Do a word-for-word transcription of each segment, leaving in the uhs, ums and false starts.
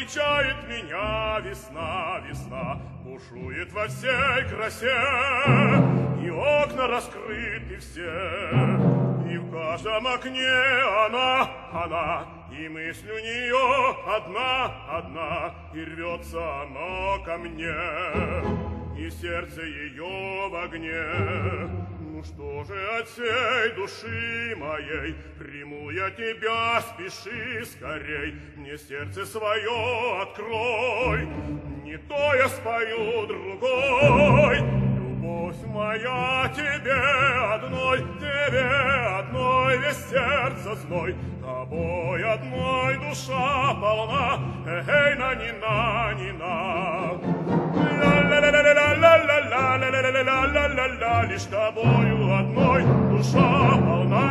встречает меня весна, весна, бушует во всей красе, и окна раскрыты все, и в каждом окне она, она, и мысль у нее одна, одна, и рвется она ко мне, и сердце ее в огне. Ну что же от всей души моей приму я тебя, спеши скорей, мне сердце свое открой, не то я спою другой. Любовь моя тебе одной, тебе одной весь сердце зной, тобой одной душа полна, эй, на ни на ни на. Ла-ла-ла-ла-ла-ла-ла-ла-ла-ла-ла-ла, лишь тобою одной душа полна,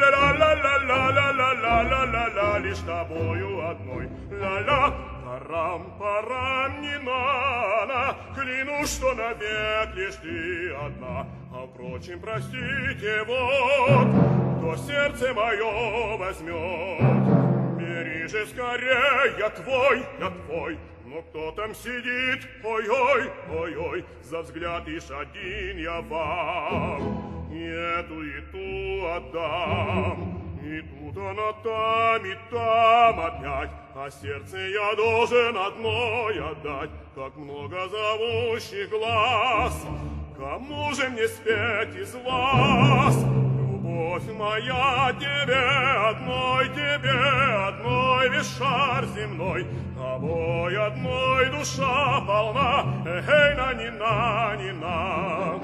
ла-ла-ла-ла-ла-ла-ла-ла-ла-ла-ла, лишь тобою одной, ла-ла. Парам-парам, не надо, клянусь, что навек лишь ты одна, а впрочем, простите, вот, кто сердце мое возьмет. Бери же скорей, я твой, я твой, но кто там сидит, ой-ой, ой-ой, за взгляд лишь один я вам, и эту, и ту отдам. И тут она там, и там опять, а сердце я должен одной отдать, как много зовущих глаз. Кому же мне спеть из вас? Любовь моя тебе одной, тебе одной весь шар земной, тобой одной душа полна, эй, на ни на ни на.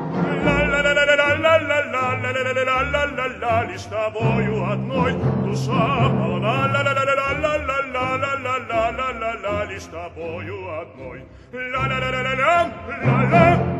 Ла-ла-ла-ла-ла-ла-ла-ла-ла-ла-ла-ла, лишь тобою одной душа полна, ла-ла-ла-ла-ла-ла-ла-ла-ла-ла-ла, лишь тобою одной. Ла-ла-ла-ла-ла-ла-ла.